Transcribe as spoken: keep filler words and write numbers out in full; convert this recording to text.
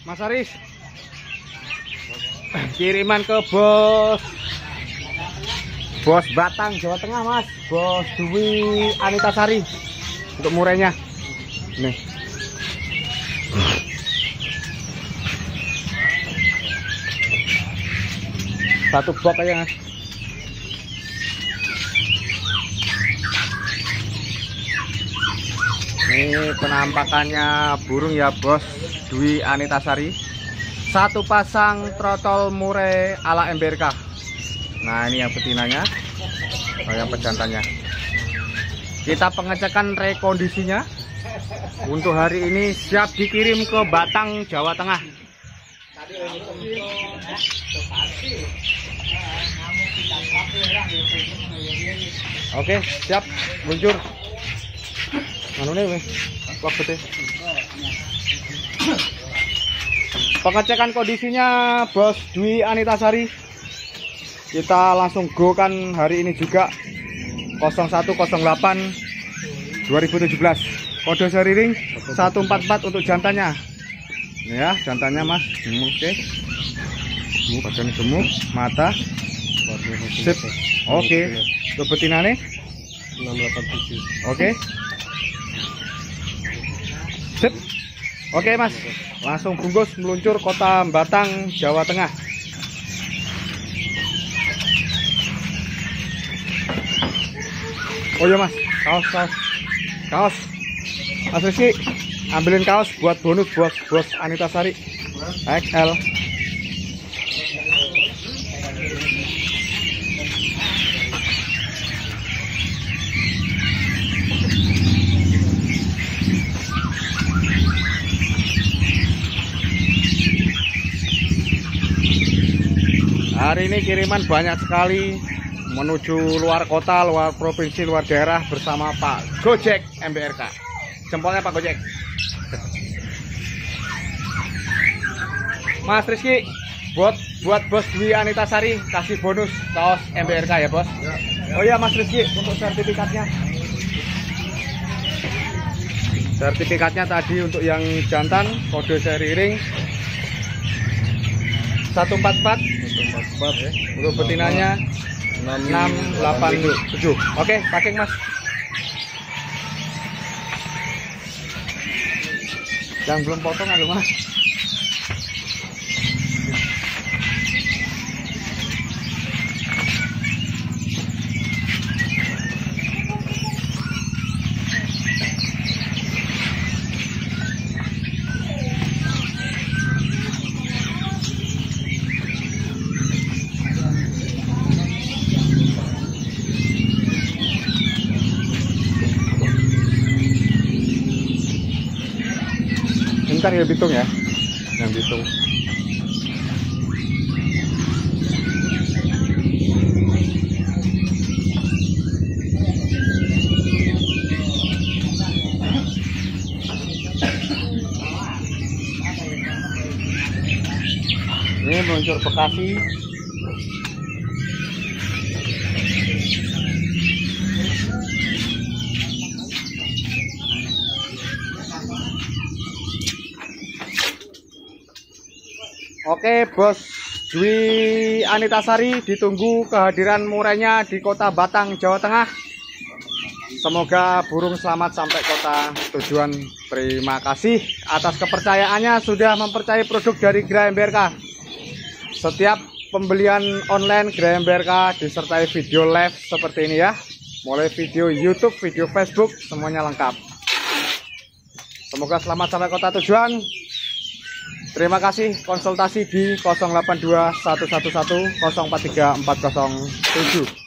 Mas Aris. Kiriman ke Bos Bos Batang, Jawa Tengah, Mas. Bos Dwi Anitasari untuk murainya. Nih. Satu box aja, Mas. Ini penampakannya burung ya, Bos Dwi Anitasari. Satu pasang trotol murai ala M B R K. Nah, ini yang betinanya, oh, yang pejantannya. Kita pengecekan rekondisinya. Untuk hari ini siap dikirim ke Batang, Jawa Tengah. Oke, siap luncur. Anu nih, waktu pengecekan kondisinya Bos Dwi Anitasari. Kita langsung go kan hari ini juga nol satu nol delapan dua ribu tujuh belas. Kode seri ring satu empat empat untuk jantannya. Ini ya, jantannya, Mas. Oke. Gemuk, badan gemuk, mata. Sip. Oke. Untuk betinane enam delapan tujuh. Oke. Sip. Oke, Mas. Langsung bungkus meluncur kota Batang, Jawa Tengah. Oh iya, Mas, kaos kaos kaos Mas Rizky, ambilin kaos buat bonus buat Bos Anitasari X L. Hari ini kiriman banyak sekali menuju luar kota, luar provinsi, luar daerah bersama Pak Gojek M B R K. Jempolnya Pak Gojek. Mas Rizky, buat buat Bos Dwi Anitasari kasih bonus kaos M B R K ya, Bos. Ya, ya. Oh iya, Mas Rizky, untuk sertifikatnya. Sertifikatnya tadi untuk yang jantan kode seri ring satu empat empat. Ya. Untuk betinanya enam delapan tujuh. Oke, packing, Mas. Yang belum potong ada, Mas. Ntar ya Bitung ya, yang Bitung. Ini meluncur Bekasi. Oke, Bos Dwi Anitasari, ditunggu kehadiran murainya di kota Batang, Jawa Tengah. Semoga burung selamat sampai kota tujuan. Terima kasih atas kepercayaannya sudah mempercayai produk dari Gra M B R K. Setiap pembelian online Gra M B R K disertai video live seperti ini ya. Mulai video YouTube, video Facebook, semuanya lengkap. Semoga selamat sampai kota tujuan. Terima kasih, konsultasi di nol delapan dua satu satu satu nol empat tiga empat nol tujuh.